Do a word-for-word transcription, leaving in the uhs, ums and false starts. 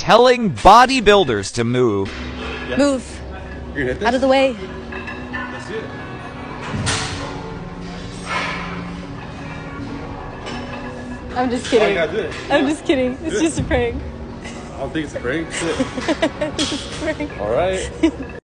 telling bodybuilders to move. Yeah. Move. You're gonna hit this? Out of the way. Let's do it. I'm just kidding. Oh, you gotta do it. I'm Yeah. just kidding. It's Do it. just a prank. I don't think it's a prank. It's just a prank. All right.